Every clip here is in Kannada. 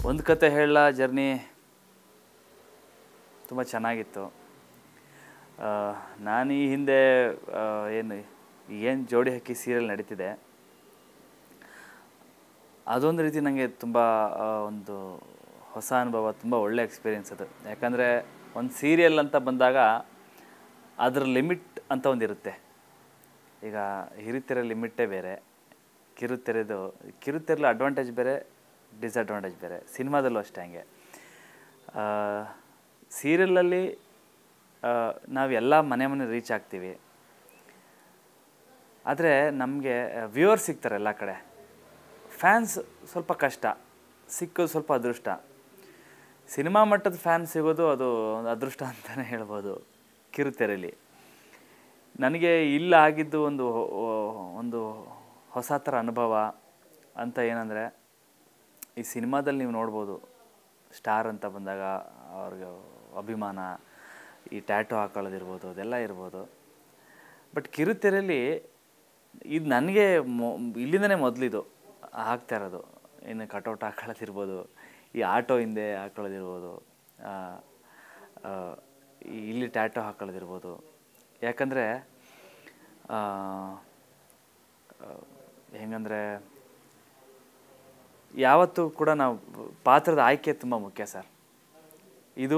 ಒಂದು ಕತೆ ಹೇಳಲ್ಲ ಜರ್ನಿ ತುಂಬ ಚೆನ್ನಾಗಿತ್ತು. ನಾನು ಈ ಹಿಂದೆ ಏನು ಜೋಡಿ ಹಕ್ಕಿ ಸೀರಿಯಲ್ ನಡೀತಿದೆ, ಅದೊಂದು ರೀತಿ ನನಗೆ ತುಂಬ ಒಂದು ಹೊಸ ಅನುಭವ, ತುಂಬ ಒಳ್ಳೆ ಎಕ್ಸ್ಪೀರಿಯೆನ್ಸ್ ಅದು. ಯಾಕಂದರೆ ಒಂದು ಸೀರಿಯಲ್ ಅಂತ ಬಂದಾಗ ಅದರ ಲಿಮಿಟ್ ಅಂತ ಒಂದಿರುತ್ತೆ. ಈಗ ಹಿರಿತೆರೆ ಲಿಮಿಟೇ ಬೇರೆ, ಕಿರುತೆರೆಲಿ ಅಡ್ವಾಂಟೇಜ್ ಬೇರೆ, ಡಿಸ್ಅಡ್ವಾಂಟೇಜ್ ಬೇರೆ. ಸಿನಿಮಾದಲ್ಲೂ ಅಷ್ಟೇ ಹಂಗೆ. ಸೀರಿಯಲಲ್ಲಿ ನಾವೆಲ್ಲ ಮನೆ ರೀಚ್ ಆಗ್ತೀವಿ, ಆದರೆ ನಮಗೆ ವ್ಯೂವರ್ ಸಿಗ್ತಾರೆ ಎಲ್ಲ ಕಡೆ. ಫ್ಯಾನ್ಸ್ ಸ್ವಲ್ಪ ಕಷ್ಟ, ಸಿಕ್ಕೋದು ಸ್ವಲ್ಪ ಅದೃಷ್ಟ. ಸಿನಿಮಾ ಮಟ್ಟದ ಫ್ಯಾನ್ ಸಿಗೋದು ಅದು ಅದೃಷ್ಟ ಅಂತಲೇ ಹೇಳ್ಬೋದು. ಕಿರುತೆರೆಯಲ್ಲಿ ನನಗೆ ಆಗಿದ್ದು ಒಂದು ಹೊಸ ಥರ ಅನುಭವ ಅಂತ ಏನಂದರೆ, ಈ ಸಿನಿಮಾದಲ್ಲಿ ನೀವು ನೋಡ್ಬೋದು, ಸ್ಟಾರ್ ಅಂತ ಬಂದಾಗ ಅವ್ರಿಗೆ ಅಭಿಮಾನ, ಈ ಟ್ಯಾಟೋ ಹಾಕೊಳ್ಳೋದಿರ್ಬೋದು, ಅದೆಲ್ಲ ಇರ್ಬೋದು. ಬಟ್ ಕಿರುತೆರೆಯಲ್ಲಿ ಇದು ನನಗೆ ಇಲ್ಲಿಂದನೇ ಮೊದಲಿದು ಹಾಕ್ತಾ ಇರೋದು. ಇನ್ನು ಕಟೌಟ್ ಹಾಕೊಳ್ಳೋದಿರ್ಬೋದು, ಈ ಆಟೋ ಹಿಂದೆ ಹಾಕೊಳ್ಳೋದಿರ್ಬೋದು, ಇಲ್ಲಿ ಟ್ಯಾಟೋ ಹಾಕೊಳ್ಳೋದಿರ್ಬೋದು. ಯಾಕಂದರೆ ಹೆಂಗಂದರೆ ಯಾವತ್ತೂ ಕೂಡ ನಾವು ಪಾತ್ರದ ಆಯ್ಕೆ ತುಂಬ ಮುಖ್ಯ ಸರ್. ಇದು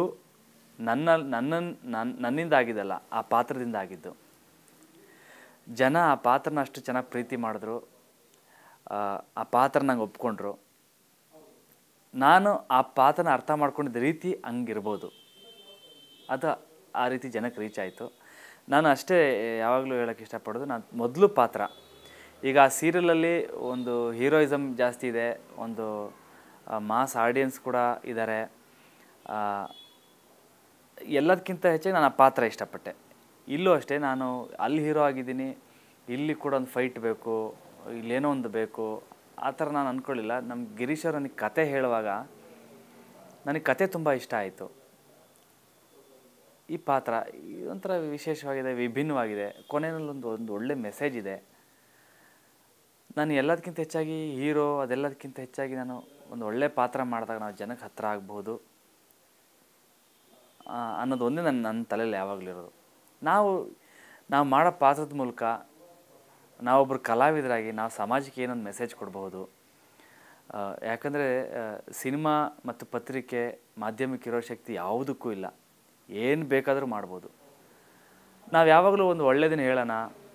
ನನ್ನಿಂದ ಆಗಿದ್ದಲ್ಲ, ಆ ಪಾತ್ರದಿಂದ ಆಗಿದ್ದು. ಜನ ಆ ಪಾತ್ರನ ಅಷ್ಟು ಚೆನ್ನಾಗಿ ಪ್ರೀತಿ ಮಾಡಿದ್ರು, ಆ ಪಾತ್ರ ನಂಗೆ ಒಪ್ಕೊಂಡ್ರು. ನಾನು ಆ ಪಾತ್ರನ ಅರ್ಥ ಮಾಡ್ಕೊಂಡಿದ್ದ ರೀತಿ ಹಂಗಿರ್ಬೋದು, ಅದು ಆ ರೀತಿ ಜನಕ್ಕೆ ರೀಚ್ ಆಯಿತು. ನಾನು ಅಷ್ಟೇ ಯಾವಾಗಲೂ ಹೇಳೋಕ್ಕೆ ಇಷ್ಟಪಡೋದು, ನಾನು ಮೊದಲು ಪಾತ್ರ. ಈಗ ಆ ಸೀರಿಯಲಲ್ಲಿ ಒಂದು ಹೀರೋಯಿಸಮ್ ಜಾಸ್ತಿ ಇದೆ, ಒಂದು ಮಾಸ್ ಆಡಿಯನ್ಸ್ ಕೂಡ ಇದ್ದಾರೆ. ಎಲ್ಲದಕ್ಕಿಂತ ಹೆಚ್ಚಾಗಿ ನಾನು ಆ ಪಾತ್ರ ಇಷ್ಟಪಟ್ಟೆ. ಇಲ್ಲೂ ಅಷ್ಟೇ, ನಾನು ಅಲ್ಲಿ ಹೀರೋ ಆಗಿದ್ದೀನಿ, ಇಲ್ಲಿ ಕೂಡ ಒಂದು ಫೈಟ್ ಬೇಕು, ಇಲ್ಲೇನೋ ಒಂದು ಬೇಕು, ಆ ಥರ ನಾನು ಅಂದ್ಕೊಳ್ಳಿಲ್ಲ. ನಮ್ಮ ಗಿರೀಶ್ ಅವರು ನನಗೆ ಕತೆ ಹೇಳುವಾಗ ನನಗೆ ಕತೆ ತುಂಬ ಇಷ್ಟ ಆಯಿತು. ಈ ಪಾತ್ರ ಒಂಥರ ವಿಶೇಷವಾಗಿದೆ, ವಿಭಿನ್ನವಾಗಿದೆ, ಕೊನೆಯಲ್ಲಿ ಒಂದು ಒಳ್ಳೆ ಮೆಸೇಜ್ ಇದೆ. ನಾನು ಎಲ್ಲದಕ್ಕಿಂತ ಹೆಚ್ಚಾಗಿ ಹೀರೋ, ಅದೆಲ್ಲದಕ್ಕಿಂತ ಹೆಚ್ಚಾಗಿ ನಾನು ಒಂದು ಒಳ್ಳೆ ಪಾತ್ರ ಮಾಡಿದಾಗ ನಾವು ಜನಕ್ಕೆ ಹತ್ತಿರ ಆಗ್ಬೋದು ಅನ್ನೋದು ಒಂದೇ ನನ್ನ ತಲೆಯಲ್ಲಿ ಯಾವಾಗಲೂ ಇರೋದು. ನಾವು ಮಾಡೋ ಪಾತ್ರದ ಮೂಲಕ ನಾವೊಬ್ಬರು ಕಲಾವಿದರಾಗಿ ನಾವು ಸಮಾಜಕ್ಕೆ ಏನೊಂದು ಮೆಸೇಜ್ ಕೊಡ್ಬೋದು. ಯಾಕಂದರೆ ಸಿನಿಮಾ ಮತ್ತು ಪತ್ರಿಕೆ, ಮಾಧ್ಯಮಕ್ಕೆ ಇರೋ ಶಕ್ತಿ ಯಾವುದಕ್ಕೂ ಇಲ್ಲ. ಏನು ಬೇಕಾದರೂ ಮಾಡ್ಬೋದು. ನಾವು ಯಾವಾಗಲೂ ಒಂದು ಒಳ್ಳೆಯದನ್ನು ಹೇಳೋಣ,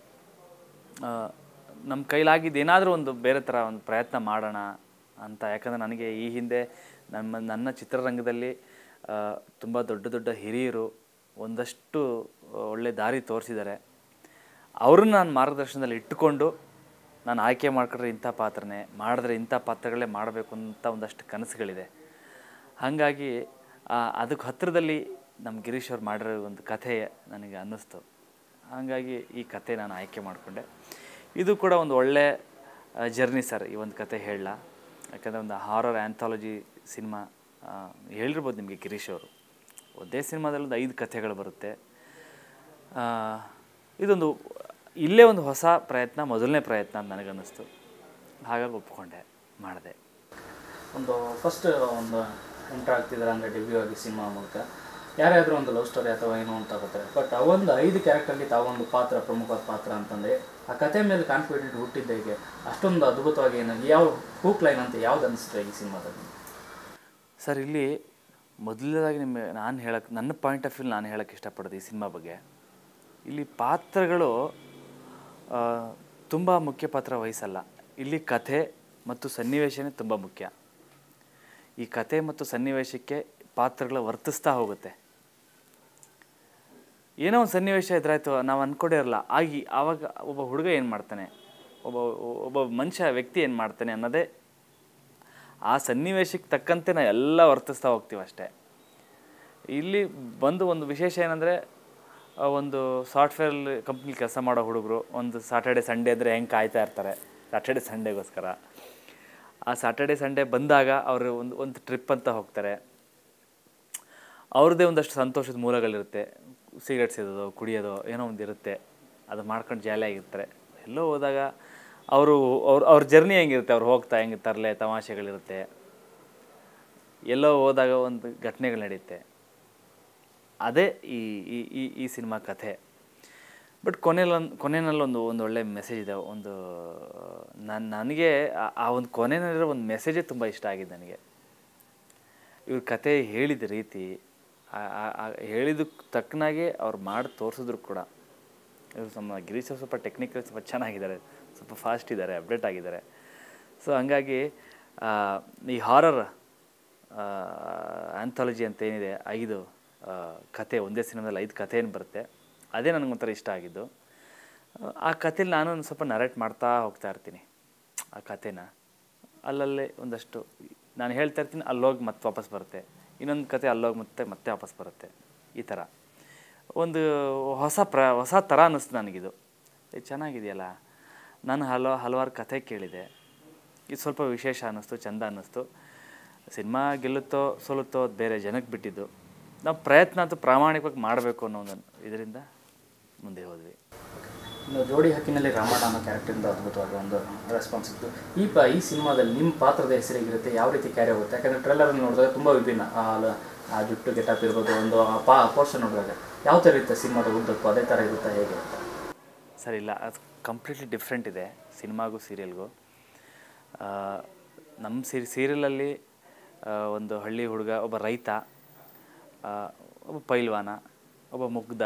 ನಮ್ಮ ಕೈಲಾಗಿದ್ದು ಏನಾದರೂ ಒಂದು ಬೇರೆ ಥರ ಒಂದು ಪ್ರಯತ್ನ ಮಾಡೋಣ ಅಂತ. ಯಾಕಂದರೆ ನನಗೆ ಈ ಹಿಂದೆ ನನ್ನ ಚಿತ್ರರಂಗದಲ್ಲಿ ತುಂಬ ದೊಡ್ಡ ಹಿರಿಯರು ಒಂದಷ್ಟು ಒಳ್ಳೆ ದಾರಿ ತೋರಿಸಿದ್ದಾರೆ. ಅವ್ರನ್ನ ನಾನು ಮಾರ್ಗದರ್ಶನದಲ್ಲಿ ಇಟ್ಟುಕೊಂಡು ನಾನು ಆಯ್ಕೆ ಮಾಡ್ಕೊಂಡ್ರೆ ಇಂಥ ಪಾತ್ರನೇ, ಮಾಡಿದ್ರೆ ಇಂಥ ಪಾತ್ರಗಳೇ ಮಾಡಬೇಕು ಅಂತ ಒಂದಷ್ಟು ಕನಸುಗಳಿದೆ. ಹಾಗಾಗಿ ಅದಕ್ಕೆ ಹತ್ತಿರದಲ್ಲಿ ನಮ್ಮ ಗಿರೀಶ್ ಅವ್ರು ಮಾಡಿರೋ ಒಂದು ಕಥೆ ನನಗೆ ಅನ್ನಿಸ್ತು. ಹಾಗಾಗಿ ಈ ಕತೆ ನಾನು ಆಯ್ಕೆ ಮಾಡಿಕೊಂಡೆ. ಇದು ಕೂಡ ಒಂದು ಒಳ್ಳೆ ಜರ್ನಿ ಸರ್, ಈ ಒಂದು ಕತೆ ಹೇಳಲ್ಲ. ಯಾಕಂದರೆ ಒಂದು ಹಾರರ್ ಆ್ಯಂಥಾಲಜಿ ಸಿನಿಮಾ ಹೇಳಿರ್ಬೋದು ನಿಮಗೆ ಗಿರೀಶ್ ಅವರು. ಒಂದೇ ಸಿನಿಮಾದಲ್ಲಿ ಒಂದು 5 ಕಥೆಗಳು ಬರುತ್ತೆ. ಇದೊಂದು ಇಲ್ಲೇ ಒಂದು ಹೊಸ ಪ್ರಯತ್ನ, ಮೊದಲನೇ ಪ್ರಯತ್ನ ಅಂತ ನನಗನ್ನಿಸ್ತು. ಹಾಗಾಗಿ ಒಪ್ಕೊಂಡೆ, ಮಾಡಿದೆ. ಒಂದು ಫಸ್ಟ್ ಒಂದು ಎಂಟ್ರ್ ಆಗ್ತಿದ್ದಾರೆ ಅಂದರೆ ಡೆಬ್ಯೂ ಆಗಿ ಸಿನಿಮಾ ಮೂಲಕ ಯಾರ್ಯಾದರೂ ಒಂದು ಲವ್ ಸ್ಟೋರಿ ಅಥವಾ ಏನೋ ಅಂತ ಗೊತ್ತಾರೆ. ಬಟ್ ಆ ಒಂದು 5 ಕ್ಯಾರೆಕ್ಟರ್ಲಿ ತಾವೊಂದು ಪಾತ್ರ, ಪ್ರಮುಖವಾದ ಪಾತ್ರ ಅಂತಂದರೆ ಆ ಕತೆ ಮೇಲೆ ಕಾನ್ಫಿಡೆಂಟ್ ಹುಟ್ಟಿದ್ದ ಹೇಗೆ? ಅಷ್ಟೊಂದು ಅದ್ಭುತವಾಗಿ ಯಾವ ಹೂಕ್ ಲೈನ್ ಅಂತ ಯಾವ್ದು ಅನಿಸುತ್ತೆ ಈ ಸಿನಿಮಾದಲ್ಲಿ? ಸರ್, ಇಲ್ಲಿ ಮೊದಲನೇದಾಗಿ ನನ್ನ ಪಾಯಿಂಟ್ ಆಫ್ ವ್ಯೂ ನಾನು ಹೇಳೋಕ್ಕೆ ಇಷ್ಟಪಡೋದು ಈ ಸಿನಿಮಾ ಬಗ್ಗೆ. ಇಲ್ಲಿ ಪಾತ್ರಗಳು ತುಂಬ ಮುಖ್ಯ ಪಾತ್ರ ವಹಿಸಲ್ಲ. ಇಲ್ಲಿ ಕಥೆ ಮತ್ತು ಸನ್ನಿವೇಶನೇ ತುಂಬ ಮುಖ್ಯ. ಈ ಕಥೆ ಮತ್ತು ಸನ್ನಿವೇಶಕ್ಕೆ ಪಾತ್ರಗಳು ವರ್ತಿಸ್ತಾ ಹೋಗುತ್ತೆ. ಏನೋ ಒಂದು ಸನ್ನಿವೇಶ ಎದುರಾಯಿತು, ನಾವು ಅಂದ್ಕೊಂಡಿರಲ್ಲ, ಆವಾಗ ಒಬ್ಬ ಹುಡುಗ ಏನು ಮಾಡ್ತಾನೆ, ಒಬ್ಬ ವ್ಯಕ್ತಿ ಏನು ಮಾಡ್ತಾನೆ ಅನ್ನೋದೇ ಆ ಸನ್ನಿವೇಶಕ್ಕೆ ತಕ್ಕಂತೆ ನಾವು ಎಲ್ಲ ವರ್ತಿಸ್ತಾ ಹೋಗ್ತೀವಿ ಅಷ್ಟೇ. ಇಲ್ಲಿ ಬಂದು ಒಂದು ವಿಶೇಷ ಏನಂದರೆ, ಒಂದು ಸಾಫ್ಟ್ವೇರ್ ಕಂಪ್ನಿ ಕೆಲಸ ಮಾಡೋ ಹುಡುಗರು ಒಂದು ಸಾಟರ್ಡೆ ಸಂಡೇ ಅಂದರೆ ಹೆಂಗೆ ಕಾಯ್ತಾ ಇರ್ತಾರೆ ಸಾಟರ್ಡೆ ಸಂಡೇಗೋಸ್ಕರ. ಆ ಸಾಟರ್ಡೆ ಸಂಡೇ ಬಂದಾಗ ಅವರು ಒಂದು ಟ್ರಿಪ್ ಅಂತ ಹೋಗ್ತಾರೆ. ಅವ್ರದ್ದೇ ಒಂದಷ್ಟು ಸಂತೋಷದ ಮೂಲಗಳಿರುತ್ತೆ. ಸಿಗರೇಟ್ ಸೇದೋದು, ಕುಡಿಯೋದು, ಏನೋ ಒಂದು ಇರುತ್ತೆ. ಅದು ಮಾಡ್ಕೊಂಡು ಜಾಲಿಯಾಗಿರ್ತಾರೆ. ಎಲ್ಲೋ ಹೋದಾಗ ಅವ್ರ ಜರ್ನಿ ಹೆಂಗಿರುತ್ತೆ, ಅವ್ರು ಹೋಗ್ತಾ ಹೆಂಗೆ ತರಲೆ ತಮಾಷೆಗಳಿರುತ್ತೆ. ಎಲ್ಲೋ ಹೋದಾಗ ಒಂದು ಘಟನೆಗಳು ನಡೆಯುತ್ತೆ. ಅದೇ ಈ ಈ ಈ ಈ ಸಿನಿಮಾ ಕಥೆ. ಬಟ್ ಕೊನೆಯಲ್ಲಿ ಒಂದು ಒಳ್ಳೆ ಮೆಸೇಜ್ ಇದೆ. ನನಗೆ ಆ ಒಂದು ಕೊನೆಯಲ್ಲಿರೋ ಒಂದು ಮೆಸೇಜೇ ತುಂಬ ಇಷ್ಟ ಆಗಿದೆ ನನಗೆ. ಇವ್ರ ಕತೆ ಹೇಳಿದ ರೀತಿ, ಹೇಳಿದಕ್ಕೆ ತಕ್ಕನಾಗೆ ಅವ್ರು ಮಾಡಿ ತೋರಿಸಿದ್ರು ಕೂಡ. ಇವರು ಗಿರೀಶ್ ಅವ್ರು ಸ್ವಲ್ಪ ಟೆಕ್ನಿಕಲ್ ಸ್ವಲ್ಪ ಚೆನ್ನಾಗಿದ್ದಾರೆ, ಸ್ವಲ್ಪ ಫಾಸ್ಟ್ ಇದ್ದಾರೆ, ಅಪ್ಡೇಟ್ ಆಗಿದ್ದಾರೆ. ಸೊ ಹಂಗಾಗಿ ಈ ಹಾರರ್ ಆ್ಯಂಥಾಲಜಿ ಅಂತ ಏನಿದೆ, 5 ಕತೆ ಒಂದೇ ಸಿನಿಮಾದಲ್ಲಿ 5 ಕತೆ ಏನು ಬರುತ್ತೆ, ಅದೇ ನನಗೊಂಥರ ಇಷ್ಟ ಆಗಿದ್ದು. ಆ ಕಥೆಲಿ ನಾನು ಒಂದು ಸ್ವಲ್ಪ ನರೇಟ್ ಮಾಡ್ತಾ ಹೋಗ್ತಾ ಇರ್ತೀನಿ ಆ ಕಥೆನ. ಅಲ್ಲಲ್ಲೇ ಒಂದಷ್ಟು ನಾನು ಹೇಳ್ತಾ ಇರ್ತೀನಿ, ಅಲ್ಲೋಗಿ ಮತ್ತೆ ವಾಪಸ್ ಬರುತ್ತೆ, ಇನ್ನೊಂದು ಕತೆ ಅಲ್ಲೋಗಿ ಮತ್ತೆ ವಾಪಸ್ ಬರುತ್ತೆ. ಈ ಥರ ಒಂದು ಹೊಸ ಥರ ಅನ್ನಿಸ್ತು ನನಗಿದು. ಚೆನ್ನಾಗಿದೆಯಲ್ಲ. ನಾನು ಹಲವಾರು ಕತೆ ಕೇಳಿದೆ, ಇದು ಸ್ವಲ್ಪ ವಿಶೇಷ ಅನ್ನಿಸ್ತು, ಚೆಂದ ಅನ್ನಿಸ್ತು. ಸಿನಿಮಾ ಗೆಲ್ಲುತ್ತೋ ಸೋಲುತ್ತೋ ಅದು ಬೇರೆ, ಜನಕ್ಕೆ ಬಿಟ್ಟಿದ್ದು. ನಾವು ಪ್ರಯತ್ನ ಅಂತೂ ಪ್ರಾಮಾಣಿಕವಾಗಿ ಮಾಡಬೇಕು ಅನ್ನೋ ಒಂದು ಇದರಿಂದ ಮುಂದೆ ಹೋದ್ವಿ. ಇನ್ನು ಜೋಡಿ ಹಕ್ಕಿನಲ್ಲಿ ರಾಮಣ್ಣ ಅನ್ನೋ ಕ್ಯಾರೆಕ್ಟರಿಂದ ಅದ್ಭುತವಾದ ಒಂದು ರೆಸ್ಪಾನ್ಸ್ ಇತ್ತು. ಈ ಸಿನಿಮಾದಲ್ಲಿ ನಿಮ್ಮ ಪಾತ್ರದ ಹೆಸರಿಗಿರುತ್ತೆ, ಯಾವ ರೀತಿ ಕ್ಯಾರಿ ಆಗುತ್ತೆ? ಯಾಕಂದರೆ ಟ್ರೈಲರಲ್ಲಿ ನೋಡಿದಾಗ ತುಂಬ ವಿಭಿನ್ನ, ಆ ಜುಟ್ಟು ಗೆಟಪ್ ಇರ್ಬೋದು, ಒಂದು ಪೋರ್ಷನ್ ನೋಡಿದಾಗ ಯಾವ ಥರ ಇರುತ್ತೆ ಸಿನಿಮಾದ ಉದ್ದಕ್ಕೂ, ಅದೇ ಥರ ಇರುತ್ತೆ ಹೇಗೆ ಅಂತ? ಸರಿ, ಇಲ್ಲ, ಅದು ಕಂಪ್ಲೀಟ್ಲಿ ಡಿಫ್ರೆಂಟ್ ಇದೆ ಸಿನಿಮಾಗೂ ಸೀರಿಯಲ್ಗೂ. ನಮ್ಮ ಸೀರಿಯಲಲ್ಲಿ ಒಂದು ಹಳ್ಳಿ ಹುಡುಗ, ಒಬ್ಬ ರೈತ, ಒಬ್ಬ ಪೈಲ್ವಾನ, ಒಬ್ಬ ಮುಗ್ಧ,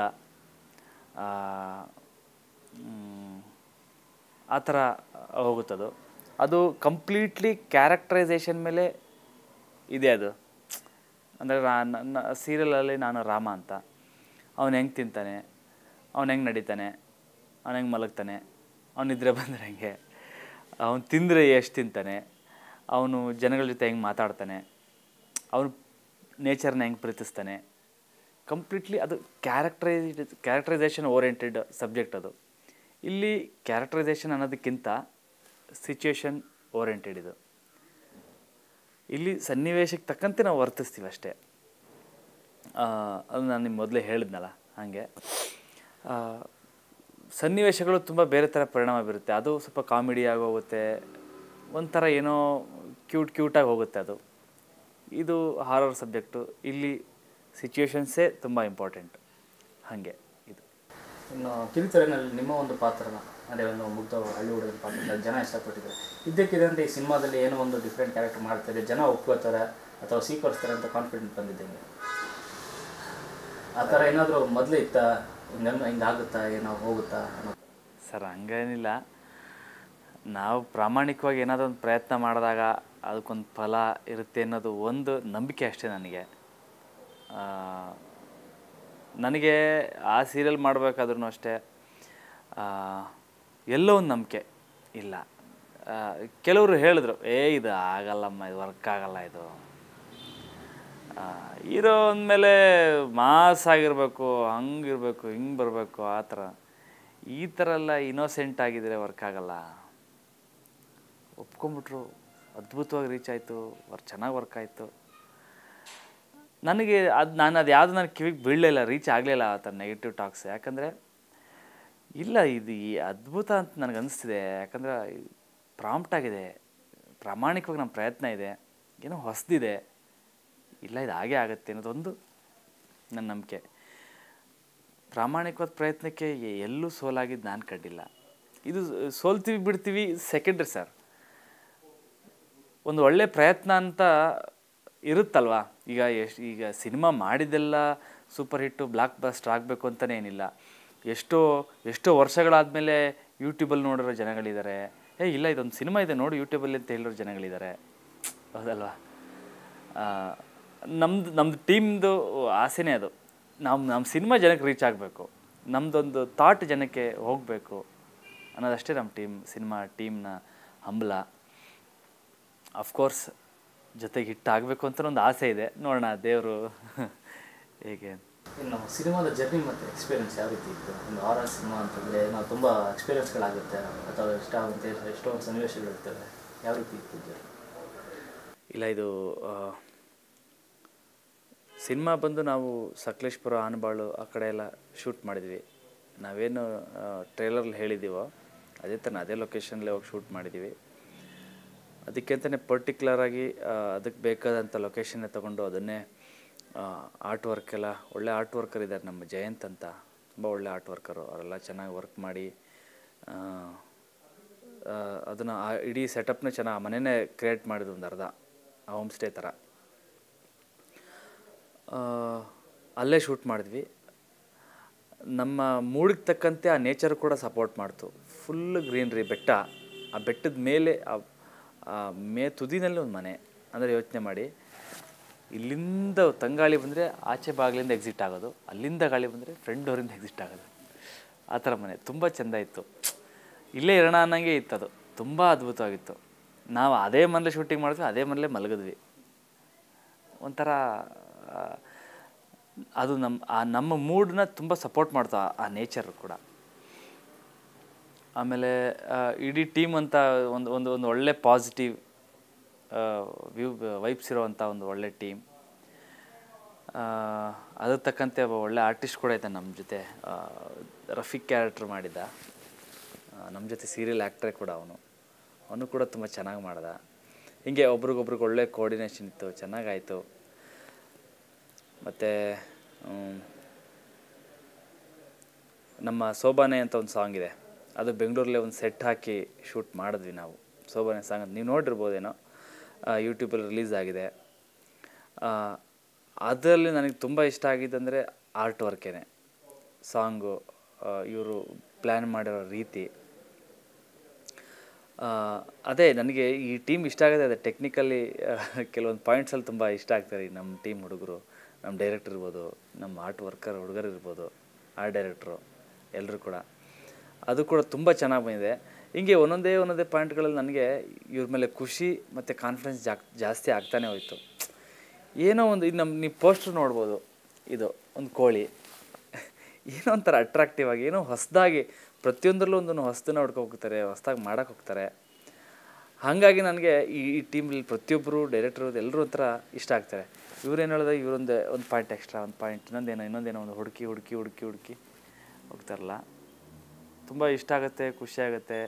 ಆ ಥರ ಹೋಗುತ್ತದು. ಅದು ಕಂಪ್ಲೀಟ್ಲಿ ಕ್ಯಾರೆಕ್ಟರೈಸೇಷನ್ ಮೇಲೆ ಇದೆ ಅದು. ಅಂದರೆ ನನ್ನ ಸೀರಿಯಲಲ್ಲಿ ನಾನು ರಾಮ ಅಂತ, ಅವನು ಹೆಂಗೆ ತಿಂತಾನೆ, ಅವನು ಹೆಂಗೆ ನಡೀತಾನೆ, ಅವನು ಹೆಂಗೆ ಮಲಗ್ತಾನೆ, ಅವನು ನಿದ್ರೆ ಬಂದರೆ ಹೆಂಗೆ, ಅವನು ತಿಂದರೆ ಎಷ್ಟು ತಿಂತಾನೆ, ಅವನು ಜನಗಳ ಜೊತೆ ಹೆಂಗೆ ಮಾತಾಡ್ತಾನೆ, ಅವನು ನೇಚರ್ನ ಹೆಂಗೆ ಪ್ರೀತಿಸ್ತಾನೆ, ಕಂಪ್ಲೀಟ್ಲಿ ಅದು ಕ್ಯಾರೆಕ್ಟರೈಸೇಷನ್ ಓರಿಯೆಂಟೆಡ್ ಸಬ್ಜೆಕ್ಟ್ ಅದು. ಇಲ್ಲಿ ಕ್ಯಾರೆಕ್ಟರೈಸೇಷನ್ ಅನ್ನೋದಕ್ಕಿಂತ ಸಿಚುವೇಶನ್ ಓರಿಯೆಂಟೆಡ್ ಇದು. ಇಲ್ಲಿ ಸನ್ನಿವೇಶಕ್ಕೆ ತಕ್ಕಂತೆ ನಾವು ವರ್ತಿಸ್ತೀವಿ ಅಷ್ಟೇ. ಅದು ನಾನು ನಿಮ್ಗೆ ಮೊದಲೇ ಹೇಳಿದ್ನಲ್ಲ, ಹಾಗೆ ಸನ್ನಿವೇಶಗಳು ತುಂಬ ಬೇರೆ ಥರ ಪರಿಣಾಮ ಬೀರುತ್ತೆ. ಅದು ಸ್ವಲ್ಪ ಕಾಮಿಡಿ ಆಗೋಗುತ್ತೆ, ಒಂಥರ ಏನೋ ಕ್ಯೂಟಾಗಿ ಹೋಗುತ್ತೆ ಅದು. ಇದು ಹಾರರ್ ಸಬ್ಜೆಕ್ಟು, ಇಲ್ಲಿ ಸಿಚುವೇಶನ್ಸೇ ತುಂಬ ಇಂಪಾರ್ಟೆಂಟ್. ಹಾಗೆ ಇದು. ಇನ್ನು ಕಿರುತೆರೆನಲ್ಲಿ ನಿಮ್ಮ ಒಂದು ಪಾತ್ರನ, ಅದೇ ಒಂದು ಮುಗ್ಧ ಹಳ್ಳಿ ಹುಡುಗರ ಪಾತ್ರ ಜನ ಇಷ್ಟಪಟ್ಟಿದ್ದಾರೆ. ಇದ್ದಕ್ಕಿದ್ದಂತೆ ಈ ಸಿನಿಮಾದಲ್ಲಿ ಏನೋ ಒಂದು ಡಿಫ್ರೆಂಟ್ ಕ್ಯಾರೆಕ್ಟರ್ ಮಾಡ್ತಾರೆ, ಜನ ಒಪ್ಕೋತಾರೆ ಅಥವಾ ಸ್ವೀಕರಿಸ್ತಾರೆ ಅಂತ ಕಾನ್ಫಿಡೆಂಟ್ ಬಂದಿದ್ದೇನೆ. ಆ ಥರ ಏನಾದರೂ ಮೊದಲೇ ಇತ್ತಾ, ಹಿಂಗಾಗುತ್ತಾ, ಏನೋ ಹೋಗುತ್ತಾ ಅನ್ನೋ? ಸರ್, ಹಂಗೇನಿಲ್ಲ. ನಾವು ಪ್ರಾಮಾಣಿಕವಾಗಿ ಏನಾದರೂ ಒಂದು ಪ್ರಯತ್ನ ಮಾಡಿದಾಗ ಅದಕ್ಕೊಂದು ಫಲ ಇರುತ್ತೆ ಅನ್ನೋದು ಒಂದು ನಂಬಿಕೆ ಅಷ್ಟೇ ನನಗೆ. ನನಗೆ ಆ ಸೀರಿಯಲ್ ಮಾಡಬೇಕಾದ್ರೂ ಅಷ್ಟೇ ಎಲ್ಲೋ ಒಂದು ನಂಬಿಕೆ ಇಲ್ಲ. ಕೆಲವರು ಹೇಳಿದ್ರು, ಇದು ಆಗಲ್ಲಮ್ಮ, ಇದು ವರ್ಕ್ ಆಗಲ್ಲ, ಇದು ಹೀರೋ ಅಂದಮೇಲೆ ಮಾಸ್ ಆಗಿರಬೇಕು, ಹಂಗಿರಬೇಕು, ಹಿಂಗೆ ಬರಬೇಕು, ಆ ಥರ. ಈ ಥರ ಎಲ್ಲ ಇನ್ನೋಸೆಂಟ್ ಆಗಿದ್ರೆ ವರ್ಕ್ ಆಗಲ್ಲ. ಒಪ್ಕೊಂಬಿಟ್ರು, ಅದ್ಭುತವಾಗಿ ರೀಚ್ ಆಯಿತು, ಚೆನ್ನಾಗಿ ವರ್ಕ್ ಆಯಿತು. ನನಗೆ ನಾನು ಯಾವುದು ನನ್ನ ಕಿವಿಗೆ ಬೀಳಲಿಲ್ಲ, ರೀಚ್ ಆಗಲಿಲ್ಲ ಆ ಥರ ನೆಗೆಟಿವ್ ಟಾಕ್ಸ್. ಯಾಕಂದರೆ ಇಲ್ಲ, ಇದು ಈ ಅದ್ಭುತ ಅಂತ ನನಗೆ ಅನಿಸ್ತಿದೆ. ಯಾಕಂದರೆ ಪ್ರಾಂಪ್ಟಾಗಿದೆ, ಪ್ರಾಮಾಣಿಕವಾಗಿ ನಮ್ಮ ಪ್ರಯತ್ನ ಇದೆ, ಏನೋ ಹೊಸದಿದೆ, ಇಲ್ಲ ಇದು ಹಾಗೇ ಆಗುತ್ತೆ ಅನ್ನೋದೊಂದು ನನ್ನ ನಂಬಿಕೆ. ಪ್ರಾಮಾಣಿಕವಾದ ಪ್ರಯತ್ನಕ್ಕೆ ಎಲ್ಲೂ ಸೋಲಾಗಿದ್ದು ನಾನು ಕಂಡಿಲ್ಲ. ಇದು ಸೋಲ್ತೀವಿ ಬಿಡ್ತೀವಿ ಸೆಕೆಂಡ್ರಿ ಸರ್. ಒಂದು ಒಳ್ಳೆ ಪ್ರಯತ್ನ ಅಂತ ಇರುತ್ತಲ್ವ. ಈಗ ಸಿನಿಮಾ ಮಾಡಿದ್ದೆಲ್ಲ ಸೂಪರ್ ಹಿಟ್ಟು ಬ್ಲಾಕ್ ಬಸ್ಟರ್ ಆಗಬೇಕು ಅಂತಲೇ ಏನಿಲ್ಲ. ಎಷ್ಟೋ ವರ್ಷಗಳಾದಮೇಲೆ ಯೂಟ್ಯೂಬಲ್ಲಿ ನೋಡಿರೋ ಜನಗಳಿದ್ದಾರೆ. ಇಲ್ಲ, ಇದೊಂದು ಸಿನಿಮಾ ಇದೆ ನೋಡು ಯೂಟ್ಯೂಬಲ್ಲಿ ಅಂತ ಹೇಳಿರೋ ಜನಗಳಿದ್ದಾರೆ, ಹೌದಲ್ವಾ? ನಮ್ಮದು ಟೀಮ್ದು ಆಸೆನೇ ಅದು. ನಮ್ಮ ಸಿನಿಮಾ ಜನಕ್ಕೆ ರೀಚ್ ಆಗಬೇಕು, ನಮ್ಮದೊಂದು ಥಾಟ್ ಜನಕ್ಕೆ ಹೋಗಬೇಕು ಅನ್ನೋದಷ್ಟೇ ನಮ್ಮ ಸಿನಿಮಾ ಟೀಮ್ನ ಹಂಬಲ. ಅಫ್ಕೋರ್ಸ್ ಜೊತೆಗೆ ಹಿಟ್ಟಾಗಬೇಕು ಅಂತ ಒಂದು ಆಸೆ ಇದೆ, ನೋಡೋಣ ದೇವರು ಹೇಗೆ. ಇನ್ನು ಸಿನಿಮಾದ ಜರ್ನಿ ಮತ್ತು ಎಕ್ಸ್ಪೀರಿಯನ್ಸ್ ಯಾವ ರೀತಿ ಇತ್ತು? ಒಂದು ಹಾರರ್ ಸಿನಿಮಾ ಅಂತಂದರೆ ನಾವು ತುಂಬ ಎಕ್ಸ್ಪೀರಿಯನ್ಸ್ಗಳಾಗುತ್ತೆ ಅಥವಾ ಇಷ್ಟ ಆಗುತ್ತೆ, ಎಷ್ಟೊಂದು ಸನ್ನಿವೇಶಗಳಿರ್ತವೆ, ಯಾವ ರೀತಿ ಇತ್ತು? ಇಲ್ಲ, ಇದು ಸಿನಿಮಾ ಬಂದು ನಾವು ಸಕಲೇಶ್ಪುರ, ಆನಬಾಳು ಆ ಕಡೆ ಎಲ್ಲ ಶೂಟ್ ಮಾಡಿದ್ವಿ. ನಾವೇನು ಟ್ರೇಲರಲ್ಲಿ ಹೇಳಿದ್ದೀವೋ ಅದೇ ಥರ ಅದೇ ಲೊಕೇಶನ್ಲೇ ಹೋಗಿ ಶೂಟ್ ಮಾಡಿದ್ದೀವಿ. ಅದಕ್ಕೆ ಅಂತಲೇ ಪರ್ಟಿಕ್ಯುಲರಾಗಿ ಅದಕ್ಕೆ ಬೇಕಾದಂಥ ಲೊಕೇಶನ್ನೇ ತೊಗೊಂಡು ಅದನ್ನೇ ಆರ್ಟ್ ವರ್ಕೆಲ್ಲ ಒಳ್ಳೆ ಆರ್ಟ್ ವರ್ಕರ್ ಇದ್ದಾರೆ ನಮ್ಮ ಜಯಂತ್ ಅಂತ, ತುಂಬ ಒಳ್ಳೆ ಆರ್ಟ್ ವರ್ಕರು. ಅವರೆಲ್ಲ ಚೆನ್ನಾಗಿ ವರ್ಕ್ ಮಾಡಿ ಅದನ್ನು ಇಡೀ ಸೆಟಪ್ನೇ ಚೆನ್ನಾಗಿ ಮನೆಯೇ ಕ್ರಿಯೇಟ್ ಮಾಡಿದ್ರು, ಒಂದು ಅರ್ಧ ಹೋಮ್ ಸ್ಟೇ ಥರ. ಅಲ್ಲೇ ಶೂಟ್ ಮಾಡಿದ್ವಿ. ನಮ್ಮ ಮೂಡಿಗೆ ತಕ್ಕಂತೆ ಆ ನೇಚರ್ ಕೂಡ ಸಪೋರ್ಟ್ ಮಾಡ್ತು. ಫುಲ್ ಗ್ರೀನ್ರಿ, ಬೆಟ್ಟ, ಆ ಬೆಟ್ಟದ ಮೇಲೆ ತುದಿನಲ್ಲಿ ಒಂದು ಮನೆ. ಅಂದರೆ ಯೋಚನೆ ಮಾಡಿ, ಇಲ್ಲಿಂದ ತಂಗಾಳಿ ಬಂದರೆ ಆಚೆ ಬಾಗಿಲಿಂದ ಎಕ್ಸಿಟ್ ಆಗೋದು, ಅಲ್ಲಿಂದ ಗಾಳಿ ಬಂದರೆ ಫ್ರಂಟ್ ಡೋರಿಂದ ಎಕ್ಸಿಟ್ ಆಗೋದು, ಆ ಥರ ಮನೆ. ತುಂಬ ಚೆಂದ ಇತ್ತು, ಇಲ್ಲೇ ಇರೋಣ ಅನ್ನಂಗೆ ಇತ್ತು. ಅದು ತುಂಬ ಅದ್ಭುತವಾಗಿತ್ತು. ನಾವು ಅದೇ ಮನೇಲೆ ಶೂಟಿಂಗ್ ಮಾಡಿದ್ವಿ, ಅದೇ ಮನೇಲೆ ಮಲಗಿದ್ವಿ. ಒಂಥರ ಅದು ನಮ್ಮ ಮೂಡನ್ನ ತುಂಬ ಸಪೋರ್ಟ್ ಮಾಡ್ತಾ ಆ ನೇಚರ್ ಕೂಡ. ಆಮೇಲೆ ಇಡೀ ಟೀಮ್ ಅಂತ ಒಂದು ಒಳ್ಳೆ ಪಾಸಿಟಿವ್ ವೈಬ್ಸ್ ಇರೋವಂಥ ಒಂದು ಒಳ್ಳೆ ಟೀಮ್. ಅದ್ರ ತಕ್ಕಂತೆ ಒಬ್ಬ ಒಳ್ಳೆ ಆರ್ಟಿಸ್ಟ್ ಕೂಡ ಇದ್ದಾನೆ ನಮ್ಮ ಜೊತೆ. ರಫೀಕ್ ಕ್ಯಾರೆಕ್ಟರ್ ಮಾಡಿದ್ದ, ನಮ್ಮ ಜೊತೆ ಸೀರಿಯಲ್ ಆ್ಯಕ್ಟ್ರೇ ಕೂಡ ಅವನು ಕೂಡ ತುಂಬ ಚೆನ್ನಾಗಿ ಮಾಡ್ದ. ಹೀಗೆ ಒಬ್ರಿಗೊಬ್ರಿಗೆ ಒಳ್ಳೆ ಕೋಆರ್ಡಿನೇಷನ್ ಇತ್ತು, ಚೆನ್ನಾಗಾಯಿತು. ಮತ್ತು ನಮ್ಮ ಸೋಬಾನೆ ಅಂತ ಒಂದು ಸಾಂಗ್ ಇದೆ, ಅದು ಬೆಂಗಳೂರಲ್ಲೇ ಒಂದು ಸೆಟ್ ಹಾಕಿ ಶೂಟ್ ಮಾಡಿದ್ವಿ ನಾವು. ಸೋಬಾನೆ ಸಾಂಗ್ ಅಂತ ನೀವು ನೋಡಿರ್ಬೋದೇನೋ, ಯೂಟ್ಯೂಬಲ್ಲಿ ರಿಲೀಸ್ ಆಗಿದೆ. ಅದರಲ್ಲಿ ನನಗೆ ತುಂಬ ಇಷ್ಟ ಆಗಿದ್ದಂದರೆ ಆರ್ಟ್ ವರ್ಕೇನೆ, ಸಾಂಗು, ಇವರು ಪ್ಲ್ಯಾನ್ ಮಾಡಿರೋ ರೀತಿ. ಅದೇ ನನಗೆ ಈ ಟೀಮ್ ಇಷ್ಟ ಆಗಿದೆ. ಅದೇ ಟೆಕ್ನಿಕಲಿ ಕೆಲವೊಂದು ಪಾಯಿಂಟ್ಸಲ್ಲಿ ತುಂಬ ಇಷ್ಟ ಆಗ್ತಾರೆ ನಮ್ಮ ಟೀಮ್ ಹುಡುಗರು. ನಮ್ಮ ಡೈರೆಕ್ಟರ್ ಇರ್ಬೋದು, ನಮ್ಮ ಆರ್ಟ್ ವರ್ಕರ್ ಹುಡುಗರು ಇರ್ಬೋದು, ಆರ್ಟ್ ಡೈರೆಕ್ಟ್ರು ಎಲ್ಲರೂ ಕೂಡ. ಅದು ಕೂಡ ತುಂಬ ಚೆನ್ನಾಗಿ ಬಂದಿದೆ. ಹೀಗೆ ಒಂದೊಂದೇ ಪಾಯಿಂಟ್ಗಳಲ್ಲಿ ನನಗೆ ಇವ್ರ ಮೇಲೆ ಖುಷಿ ಮತ್ತು ಕಾನ್ಫಿಡೆನ್ಸ್ ಜಾಸ್ತಿ ಆಗ್ತಾನೆ ಹೋಯಿತು. ಏನೋ ಒಂದು ಇದು ನೀವು ಪೋಸ್ಟ್ರ್ ನೋಡ್ಬೋದು, ಇದು ಒಂದು ಕೋಳಿ ಏನೋ ಒಂಥರ ಅಟ್ರಾಕ್ಟಿವ್ ಆಗಿ, ಏನೋ ಹೊಸದಾಗಿ ಪ್ರತಿಯೊಂದರಲ್ಲೂ ಒಂದನ್ನು ಹೊಸದನ್ನು ಹೋಗ್ತಾರೆ, ಹೊಸದಾಗಿ ಮಾಡೋಕ್ಕೆ ಹೋಗ್ತಾರೆ. ಹಾಗಾಗಿ ನನಗೆ ಈ ಟೀಮಲ್ಲಿ ಪ್ರತಿಯೊಬ್ಬರು ಡೈರೆಕ್ಟ್ರು ಎಲ್ಲರೂ ಒಂಥರ ಇಷ್ಟ ಆಗ್ತಾರೆ. ಇವ್ರೇನು ಹೇಳಿದ್ರೆ ಒಂದು ಪಾಯಿಂಟ್ ಎಕ್ಸ್ಟ್ರಾ, ಒಂದು ಪಾಯಿಂಟ್ ಇನ್ನೊಂದೇನೋ ಒಂದು ಹುಡುಕಿ ಹೋಗ್ತಾರಲ್ಲ, ತುಂಬ ಇಷ್ಟ ಆಗುತ್ತೆ, ಖುಷಿಯಾಗುತ್ತೆ.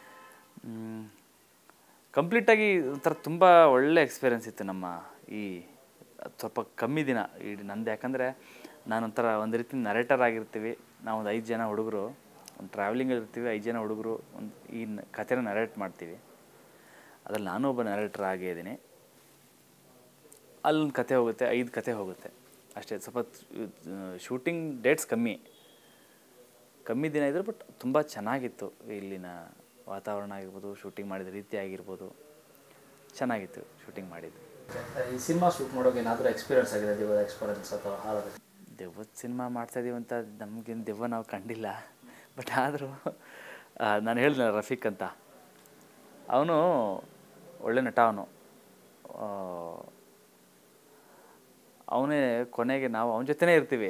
ಕಂಪ್ಲೀಟಾಗಿ ಒಂಥರ ತುಂಬ ಒಳ್ಳೆ ಎಕ್ಸ್ಪೀರಿಯೆನ್ಸ್ ಇತ್ತು ನಮ್ಮ ಈ ಸ್ವಲ್ಪ ಕಮ್ಮಿ ದಿನ ನಂದು. ಯಾಕಂದರೆ ನಾನೊಂಥರ ಒಂದು ರೀತಿ ನರೇಟರ್ ಆಗಿರ್ತೀವಿ ನಾವು. ಒಂದು 5 ಜನ ಹುಡುಗರು ಒಂದು ಟ್ರಾವೆಲಿಂಗಲ್ಲಿ ಇರ್ತೀವಿ, 5 ಜನ ಹುಡುಗರು ಈ ಕಥೆನ ನರೇಟ್ ಮಾಡ್ತೀವಿ. ಅದ್ರಲ್ಲಿ ನಾನು ಒಬ್ಬ ನರೇಟರ್ ಆಗೇ ಇದ್ದೀನಿ. ಅಲ್ಲೊಂದು ಕತೆ ಹೋಗುತ್ತೆ, 5 ಕತೆ ಹೋಗುತ್ತೆ ಅಷ್ಟೇ. ಸ್ವಲ್ಪ ಶೂಟಿಂಗ್ ಡೇಟ್ಸ್ ಕಮ್ಮಿ ದಿನ ಇದ್ದರು, ಬಟ್ ತುಂಬ ಚೆನ್ನಾಗಿತ್ತು. ಇಲ್ಲಿನ ವಾತಾವರಣ ಆಗಿರ್ಬೋದು, ಶೂಟಿಂಗ್ ಮಾಡಿದ ರೀತಿ ಆಗಿರ್ಬೋದು, ಚೆನ್ನಾಗಿತ್ತು ಶೂಟಿಂಗ್ ಮಾಡಿದ್ದು. ಈ ಸಿನಿಮಾ ಶೂಟ್ ಮಾಡೋಕೆ ಏನಾದರೂ ಎಕ್ಸ್ಪೀರಿಯನ್ಸ್ ಆಗಿದೆ, ದೆವ್ವದ ಎಕ್ಸ್ಪೀರಿಯನ್ಸ್ ಅಥವಾ ಹಾಳಾದ? ದೆವ್ವದ ಸಿನಿಮಾ ಮಾಡ್ತಾಯಿದ್ದೀವಿ ಅಂತ ನಮಗೇನು ದೆವ್ವ ನಾವು ಕಂಡಿಲ್ಲ. ಬಟ್ ಆದರೂ ನಾನು ಹೇಳಿದ್ನಲ್ಲ ರಫೀಕ್ ಅಂತ, ಅವನು ಒಳ್ಳೆ ನಟ. ಅವನೇ ಕೊನೆಗೆ ನಾವು ಅವನ ಜೊತೆನೇ ಇರ್ತೀವಿ.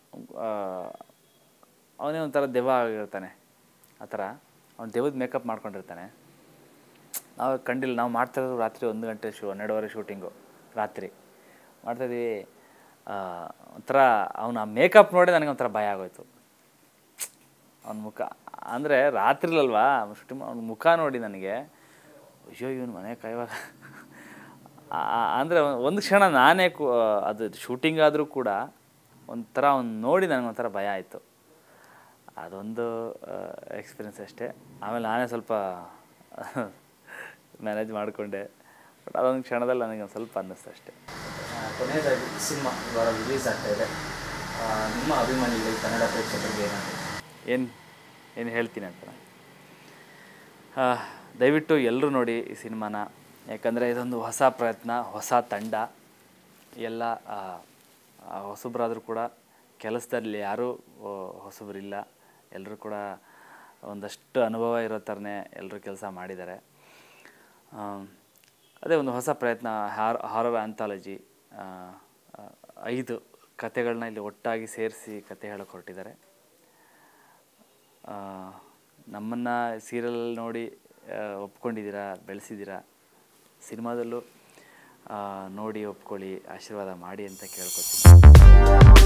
ಅವನೇ ಒಂಥರ ದೆವ್ವ ಆಗಿರ್ತಾನೆ. ಆ ಥರ ಅವ್ನು ದೆವ್ವದ ಮೇಕಪ್ ಮಾಡ್ಕೊಂಡಿರ್ತಾನೆ. ನಾವು ಕಂಡಿಲ್ಲ. ನಾವು ಮಾಡ್ತಾಯಿರೋದು ರಾತ್ರಿ 1 ಗಂಟೆ 12 ಶೂಟಿಂಗು ರಾತ್ರಿ ಮಾಡ್ತಾಯಿದ್ದೀವಿ. ಒಂಥರ ಅವನು ಆ ಮೇಕಪ್ ನೋಡಿ ನನಗೆ ಒಂಥರ ಭಯ ಆಗೋಯ್ತು. ಅವನ ಮುಖ ಅಂದರೆ ರಾತ್ರಿಲಲ್ವಾ ಶೂಟಿಂಗ್, ಅವ್ನ ಮುಖ ನೋಡಿ ನನಗೆ ಅಯ್ಯೋ ಇವನು ಮನೆ ಕಾಯುವಾಗ ಅಂದರೆ ಒಂದು ಕ್ಷಣ ನಾನೇ ಅದು ಶೂಟಿಂಗ್ ಆದರೂ ಕೂಡ ಒಂಥರ ಅವ್ನು ನೋಡಿ ನನಗೊಂಥರ ಭಯ ಆಯಿತು. ಅದೊಂದು ಎಕ್ಸ್ಪೀರಿಯೆನ್ಸ್ ಅಷ್ಟೇ. ಆಮೇಲೆ ನಾನೇ ಸ್ವಲ್ಪ ಮ್ಯಾನೇಜ್ ಮಾಡಿಕೊಂಡೆ. ಬಟ್ ಅದೊಂದು ಕ್ಷಣದಲ್ಲಿ ನನಗೆ ಒಂದು ಸ್ವಲ್ಪ ಅನ್ನಿಸ್ತು ಅಷ್ಟೇ. ಕೊನೆಯದಾಗಿ ಸಿನಿಮಾ ಇವಾಗ ರಿಲೀಸ್ ಆಗ್ತಾಯಿದೆ, ನಿಮ್ಮ ಅಭಿಮಾನಿಗಳು ಕನ್ನಡ ಪ್ರೇಕ್ಷಕರಿಗೆ ಏನು ಹೇಳ್ತೀನಿ ಅಂತ, ದಯವಿಟ್ಟು ಎಲ್ಲರೂ ನೋಡಿ ಈ ಸಿನಿಮಾನ. ಯಾಕಂದರೆ ಇದೊಂದು ಹೊಸ ಪ್ರಯತ್ನ, ಹೊಸ ತಂಡ. ಎಲ್ಲ ಹೊಸಬ್ರಾದರೂ ಕೂಡ ಕೆಲಸದಲ್ಲಿ ಯಾರೂ ಹೊಸಬರಿಲ್ಲ. ಎಲ್ಲರೂ ಕೂಡ ಒಂದಷ್ಟು ಅನುಭವ ಇರೋ ಥರನೇ ಎಲ್ಲರೂ ಕೆಲಸ ಮಾಡಿದ್ದಾರೆ. ಅದೇ ಒಂದು ಹೊಸ ಪ್ರಯತ್ನ, ಹಾರರ್ ಆಂಥಾಲಜಿ. 5 ಕತೆಗಳನ್ನ ಇಲ್ಲಿ ಒಟ್ಟಾಗಿ ಸೇರಿಸಿ ಕತೆ ಹೇಳೋಕೆ ಹೊರಟಿದ್ದಾರೆ. ನಮ್ಮನ್ನು ಸೀರಿಯಲ್ ನೋಡಿ ಒಪ್ಕೊಂಡಿದ್ದೀರಾ, ಬೆಳೆಸಿದ್ದೀರಾ. ಸಿನಿಮಾದಲ್ಲೂ ನೋಡಿ ಒಪ್ಕೊಳ್ಳಿ, ಆಶೀರ್ವಾದ ಮಾಡಿ ಅಂತ ಕೇಳ್ಕೊತೀನಿ.